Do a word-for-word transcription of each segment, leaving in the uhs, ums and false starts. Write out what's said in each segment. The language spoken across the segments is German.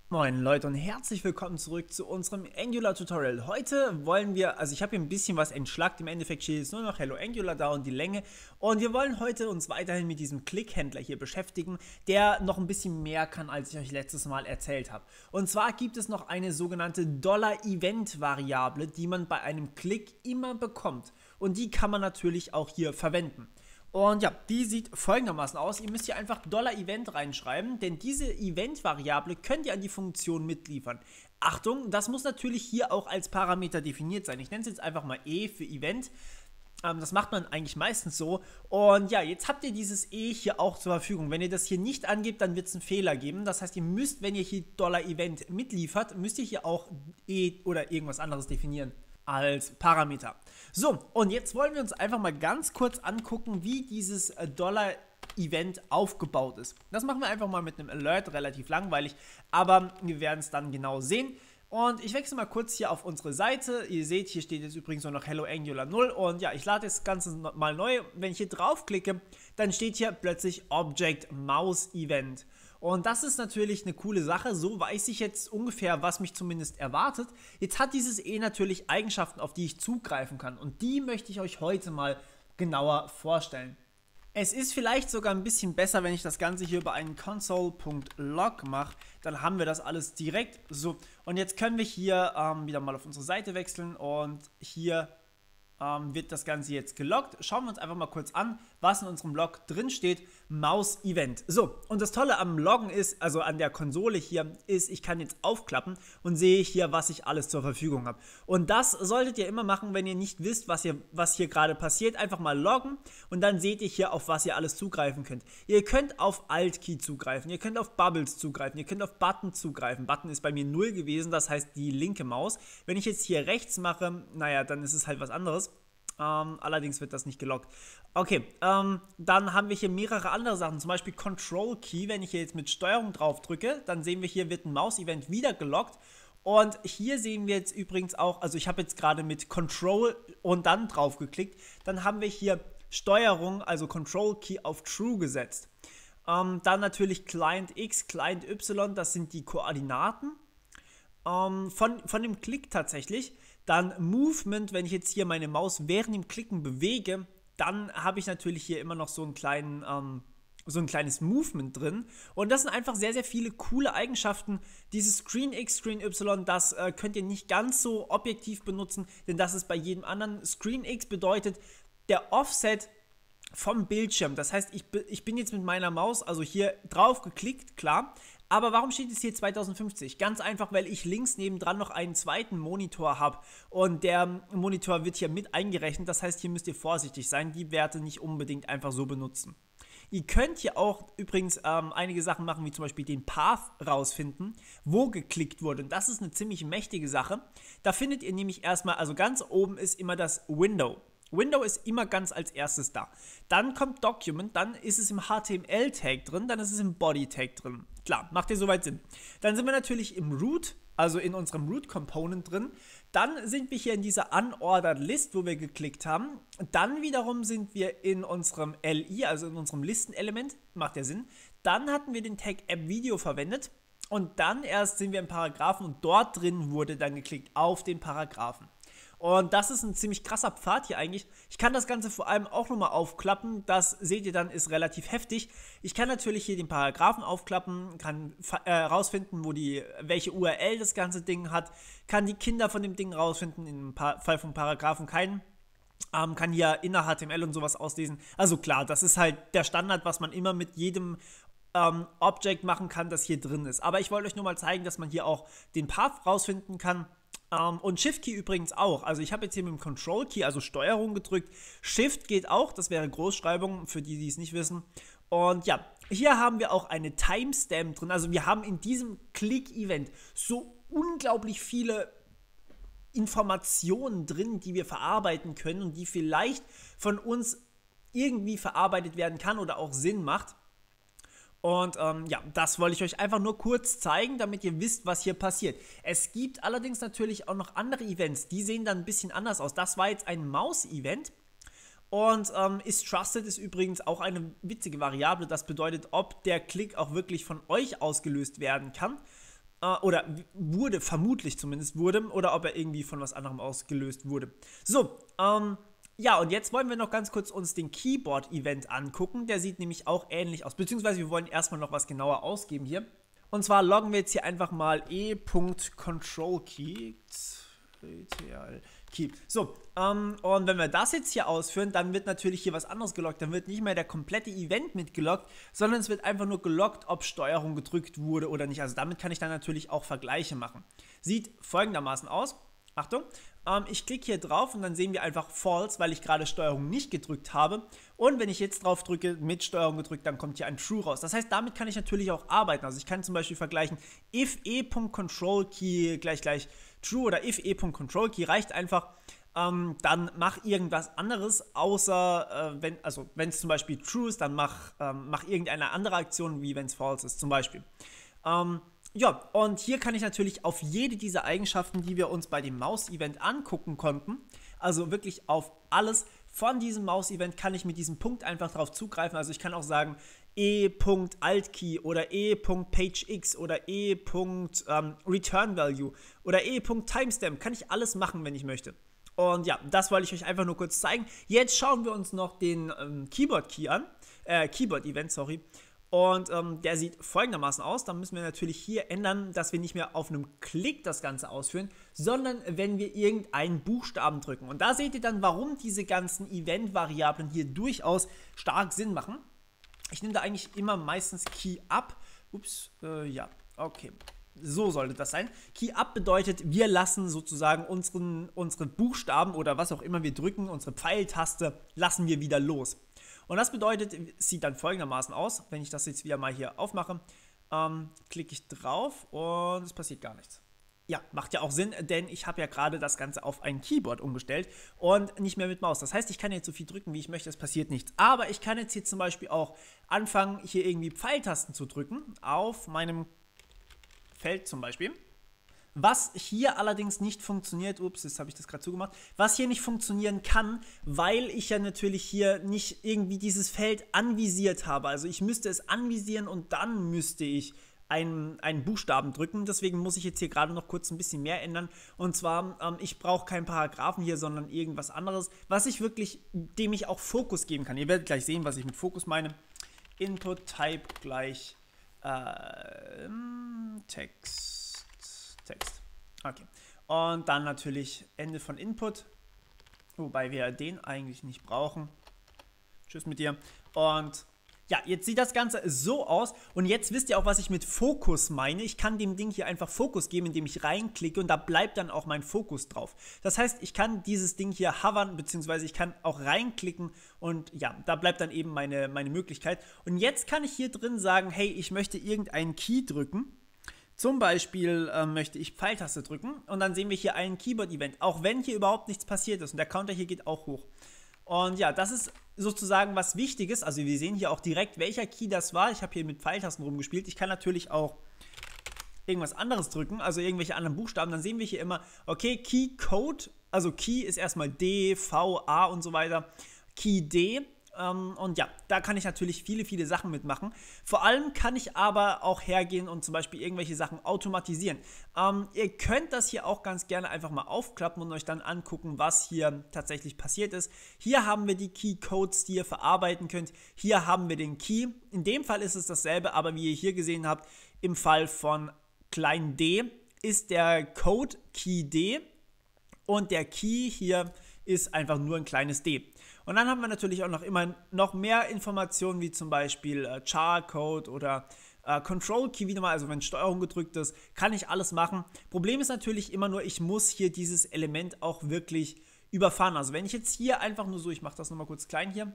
Moin Leute und herzlich willkommen zurück zu unserem Angular Tutorial. Heute wollen wir, also ich habe hier ein bisschen was entschlackt, im Endeffekt steht jetzt nur noch Hello Angular da und die Länge. Und wir wollen heute uns weiterhin mit diesem Click-Händler hier beschäftigen, der noch ein bisschen mehr kann, als ich euch letztes Mal erzählt habe. Und zwar gibt es noch eine sogenannte Dollar-Event-Variable, die man bei einem Klick immer bekommt. Und die kann man natürlich auch hier verwenden. Und ja, die sieht folgendermaßen aus. Ihr müsst hier einfach $Event reinschreiben, denn diese Event-Variable könnt ihr an die Funktion mitliefern. Achtung, das muss natürlich hier auch als Parameter definiert sein. Ich nenne es jetzt einfach mal E für Event. Ähm, das macht man eigentlich meistens so. Und ja, jetzt habt ihr dieses E hier auch zur Verfügung. Wenn ihr das hier nicht angebt, dann wird es einen Fehler geben. Das heißt, ihr müsst, wenn ihr hier $Event mitliefert, müsst ihr hier auch E oder irgendwas anderes definieren als Parameter. So, und jetzt wollen wir uns einfach mal ganz kurz angucken, wie dieses Dollar-Event aufgebaut ist. Das machen wir einfach mal mit einem Alert, relativ langweilig, aber wir werden es dann genau sehen. Und ich wechsle mal kurz hier auf unsere Seite. Ihr seht, hier steht jetzt übrigens nur noch Hello Angular null. Und ja, ich lade das Ganze mal neu. Wenn ich hier draufklicke, dann steht hier plötzlich Object Mouse Event. Und das ist natürlich eine coole Sache, so weiß ich jetzt ungefähr, was mich zumindest erwartet. Jetzt hat dieses E natürlich Eigenschaften, auf die ich zugreifen kann und die möchte ich euch heute mal genauer vorstellen. Es ist vielleicht sogar ein bisschen besser, wenn ich das Ganze hier über einen console.log mache, dann haben wir das alles direkt so. Und jetzt können wir hier ähm, wieder mal auf unsere Seite wechseln und hier Ähm, wird das Ganze jetzt geloggt. Schauen wir uns einfach mal kurz an, was in unserem Log drin steht. Mouse Event. So, und das Tolle am Loggen ist, also an der Konsole hier, ist, ich kann jetzt aufklappen und sehe hier, was ich alles zur Verfügung habe. Und das solltet ihr immer machen, wenn ihr nicht wisst, was, ihr, was hier gerade passiert. Einfach mal loggen und dann seht ihr hier, auf was ihr alles zugreifen könnt. Ihr könnt auf Alt-Key zugreifen, ihr könnt auf Bubbles zugreifen, ihr könnt auf Button zugreifen. Button ist bei mir null gewesen, das heißt die linke Maus. Wenn ich jetzt hier rechts mache, naja, dann ist es halt was anderes. Ähm, allerdings wird das nicht gelockt. Okay, ähm, dann haben wir hier mehrere andere Sachen, zum Beispiel Control Key. Wenn ich hier jetzt mit Steuerung drauf drücke, dann sehen wir hier, wird ein Maus-Event wieder gelockt. Und hier sehen wir jetzt übrigens auch, also ich habe jetzt gerade mit Control und dann drauf geklickt, dann haben wir hier Steuerung, also Control Key auf True gesetzt. Ähm, dann natürlich Client X, Client Y, das sind die Koordinaten ähm, von, von dem Klick tatsächlich. Dann Movement, wenn ich jetzt hier meine Maus während dem Klicken bewege, dann habe ich natürlich hier immer noch so einen kleinen, ähm, so ein kleines Movement drin. Und das sind einfach sehr, sehr viele coole Eigenschaften. Dieses Screen X, Screen Y, das äh, könnt ihr nicht ganz so objektiv benutzen, denn das ist bei jedem anderen. Screen X bedeutet der Offset vom Bildschirm. Das heißt, ich, ich bin jetzt mit meiner Maus, also hier drauf geklickt, klar. Aber warum steht es hier zweitausendfünfzig? Ganz einfach, weil ich links nebendran noch einen zweiten Monitor habe und der Monitor wird hier mit eingerechnet. Das heißt, hier müsst ihr vorsichtig sein, die Werte nicht unbedingt einfach so benutzen. Ihr könnt hier auch übrigens ähm, einige Sachen machen, wie zum Beispiel den Path rausfinden, wo geklickt wurde. Und das ist eine ziemlich mächtige Sache. Da findet ihr nämlich erstmal, also ganz oben ist immer das Window. Window ist immer ganz als erstes da. Dann kommt Document, dann ist es im H T M L-Tag drin, dann ist es im Body-Tag drin. Klar, macht ja soweit Sinn. Dann sind wir natürlich im Root, also in unserem Root-Component drin. Dann sind wir hier in dieser Unordered List, wo wir geklickt haben. Dann wiederum sind wir in unserem L I, also in unserem Listenelement, macht ja Sinn. Dann hatten wir den Tag App Video verwendet. Und dann erst sind wir im Paragraphen und dort drin wurde dann geklickt auf den Paragraphen. Und das ist ein ziemlich krasser Pfad hier eigentlich. Ich kann das Ganze vor allem auch nochmal aufklappen. Das seht ihr dann, ist relativ heftig. Ich kann natürlich hier den Paragraphen aufklappen, kann äh, rausfinden, wo die, welche U R L das ganze Ding hat, kann die Kinder von dem Ding rausfinden, im pa- Fall von Paragraphen keinen. Ähm, kann hier inner H T M L und sowas auslesen. Also klar, das ist halt der Standard, was man immer mit jedem ähm, Object machen kann, das hier drin ist. Aber ich wollte euch nur mal zeigen, dass man hier auch den Path rausfinden kann. Um, und Shift-Key übrigens auch. Also ich habe jetzt hier mit dem Control-Key, also Steuerung gedrückt. Shift geht auch, das wäre Großschreibung, für die, die es nicht wissen. Und ja, hier haben wir auch eine Timestamp drin. Also wir haben in diesem Click-Event so unglaublich viele Informationen drin, die wir verarbeiten können und die vielleicht von uns irgendwie verarbeitet werden kann oder auch Sinn macht. Und ähm, ja, das wollte ich euch einfach nur kurz zeigen, damit ihr wisst, was hier passiert. Es gibt allerdings natürlich auch noch andere Events, die sehen dann ein bisschen anders aus. Das war jetzt ein Maus-Event und ähm, isTrusted ist übrigens auch eine witzige Variable. Das bedeutet, ob der Klick auch wirklich von euch ausgelöst werden kann. Äh, oder wurde, vermutlich zumindest wurde, oder ob er irgendwie von was anderem ausgelöst wurde. So, ähm, ja, und jetzt wollen wir noch ganz kurz uns den Keyboard-Event angucken. Der sieht nämlich auch ähnlich aus, beziehungsweise wir wollen erstmal noch was genauer ausgeben hier. Und zwar loggen wir jetzt hier einfach mal e.controlKey. Key. So, ähm, und wenn wir das jetzt hier ausführen, dann wird natürlich hier was anderes gelockt. Dann wird nicht mehr der komplette Event mitgelockt, sondern es wird einfach nur gelockt, ob Steuerung gedrückt wurde oder nicht. Also damit kann ich dann natürlich auch Vergleiche machen. Sieht folgendermaßen aus. Achtung, ähm, ich klicke hier drauf und dann sehen wir einfach False, weil ich gerade Steuerung nicht gedrückt habe. Und wenn ich jetzt drauf drücke, mit Steuerung gedrückt, dann kommt hier ein True raus. Das heißt, damit kann ich natürlich auch arbeiten. Also ich kann zum Beispiel vergleichen, if e.controlKey gleich gleich True oder if e.controlKey reicht einfach, ähm, dann mach irgendwas anderes, außer, äh, wenn, also wenn es zum Beispiel True ist, dann mach, ähm, mach irgendeine andere Aktion, wie wenn es False ist, zum Beispiel. Ähm, Ja, und hier kann ich natürlich auf jede dieser Eigenschaften, die wir uns bei dem Maus-Event angucken konnten, also wirklich auf alles von diesem Maus-Event, kann ich mit diesem Punkt einfach drauf zugreifen. Also ich kann auch sagen e.altkey oder e.pagex oder e.returnValue oder e.timestamp. Kann ich alles machen, wenn ich möchte. Und ja, das wollte ich euch einfach nur kurz zeigen. Jetzt schauen wir uns noch den ähm, Keyboard-Key an, äh, Keyboard-Event, sorry. Und ähm, der sieht folgendermaßen aus. Da müssen wir natürlich hier ändern, dass wir nicht mehr auf einem Klick das Ganze ausführen, sondern wenn wir irgendeinen Buchstaben drücken. Und da seht ihr dann, warum diese ganzen Event-Variablen hier durchaus stark Sinn machen. Ich nehme da eigentlich immer meistens Key Up. Ups, äh, ja, okay. So sollte das sein. Key Up bedeutet, wir lassen sozusagen unseren, unsere Buchstaben oder was auch immer wir drücken, unsere Pfeiltaste, lassen wir wieder los. Und das bedeutet, sieht dann folgendermaßen aus, wenn ich das jetzt wieder mal hier aufmache, ähm, klicke ich drauf und es passiert gar nichts. Ja, macht ja auch Sinn, denn ich habe ja gerade das Ganze auf ein Keyboard umgestellt und nicht mehr mit Maus. Das heißt, ich kann jetzt so viel drücken, wie ich möchte, es passiert nichts. Aber ich kann jetzt hier zum Beispiel auch anfangen, hier irgendwie Pfeiltasten zu drücken, auf meinem Feld zum Beispiel. Was hier allerdings nicht funktioniert, ups, jetzt habe ich das gerade zugemacht, was hier nicht funktionieren kann, weil ich ja natürlich hier nicht irgendwie dieses Feld anvisiert habe. Also ich müsste es anvisieren und dann müsste ich einen, einen Buchstaben drücken. Deswegen muss ich jetzt hier gerade noch kurz ein bisschen mehr ändern. Und zwar, ähm, ich brauche keinen Paragraphen hier, sondern irgendwas anderes, was ich wirklich, dem ich auch Fokus geben kann. Ihr werdet gleich sehen, was ich mit Fokus meine. Input Type gleich äh, Text. Text. Okay. Und dann natürlich Ende von Input, wobei wir den eigentlich nicht brauchen. Tschüss mit dir. Und ja, jetzt sieht das Ganze so aus. Und jetzt wisst ihr auch, was ich mit Fokus meine. Ich kann dem Ding hier einfach Fokus geben, indem ich reinklicke und da bleibt dann auch mein Fokus drauf. Das heißt, ich kann dieses Ding hier hovern, beziehungsweise ich kann auch reinklicken und ja, da bleibt dann eben meine, meine Möglichkeit. Und jetzt kann ich hier drin sagen, hey, ich möchte irgendeinen Key drücken. Zum Beispiel äh, möchte ich Pfeiltaste drücken und dann sehen wir hier ein Keyboard-Event, auch wenn hier überhaupt nichts passiert ist und der Counter hier geht auch hoch. Und ja, das ist sozusagen was Wichtiges, also wir sehen hier auch direkt, welcher Key das war. Ich habe hier mit Pfeiltasten rumgespielt, ich kann natürlich auch irgendwas anderes drücken, also irgendwelche anderen Buchstaben, dann sehen wir hier immer, okay, Key Code, also Key ist erstmal D, V, A und so weiter, Key D. Und ja, da kann ich natürlich viele, viele Sachen mitmachen. Vor allem kann ich aber auch hergehen und zum Beispiel irgendwelche Sachen automatisieren. Ähm, ihr könnt das hier auch ganz gerne einfach mal aufklappen und euch dann angucken, was hier tatsächlich passiert ist. Hier haben wir die Key-Codes, die ihr verarbeiten könnt. Hier haben wir den Key. In dem Fall ist es dasselbe, aber wie ihr hier gesehen habt, im Fall von klein d ist der Code Key D und der Key hier ist einfach nur ein kleines d. Und dann haben wir natürlich auch noch immer noch mehr Informationen, wie zum Beispiel äh, Char-Code oder äh, Control-Key wieder mal, also wenn Steuerung gedrückt ist, kann ich alles machen. Problem ist natürlich immer nur, ich muss hier dieses Element auch wirklich überfahren. Also wenn ich jetzt hier einfach nur so, ich mache das nochmal kurz klein hier,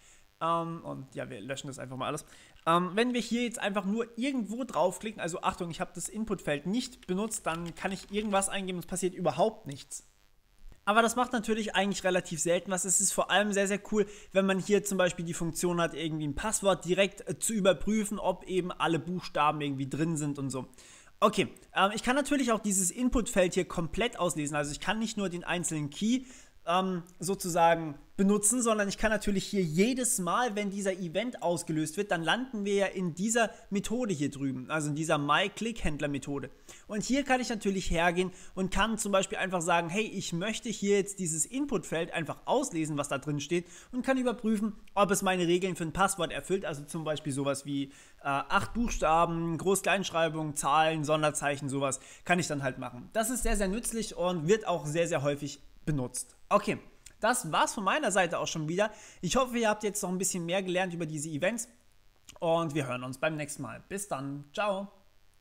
ähm, und ja, wir löschen das einfach mal alles. Ähm, wenn wir hier jetzt einfach nur irgendwo draufklicken, also Achtung, ich habe das Inputfeld nicht benutzt, dann kann ich irgendwas eingeben und es passiert überhaupt nichts. Aber das macht natürlich eigentlich relativ selten was. Es ist vor allem sehr, sehr cool, wenn man hier zum Beispiel die Funktion hat, irgendwie ein Passwort direkt äh, zu überprüfen, ob eben alle Buchstaben irgendwie drin sind und so. Okay, ähm, ich kann natürlich auch dieses Inputfeld hier komplett auslesen. Also ich kann nicht nur den einzelnen Key ähm, sozusagen benutzen, sondern ich kann natürlich hier jedes Mal, wenn dieser Event ausgelöst wird, dann landen wir ja in dieser Methode hier drüben, also in dieser My-Click-Händler-Methode. Und hier kann ich natürlich hergehen und kann zum Beispiel einfach sagen, hey, ich möchte hier jetzt dieses Inputfeld einfach auslesen, was da drin steht, und kann überprüfen, ob es meine Regeln für ein Passwort erfüllt, also zum Beispiel sowas wie äh, acht Buchstaben, Groß-Kleinschreibung, Zahlen, Sonderzeichen, sowas kann ich dann halt machen. Das ist sehr, sehr nützlich und wird auch sehr, sehr häufig benutzt. Okay. Das war's von meiner Seite auch schon wieder. Ich hoffe, ihr habt jetzt noch ein bisschen mehr gelernt über diese Events und wir hören uns beim nächsten Mal. Bis dann. Ciao.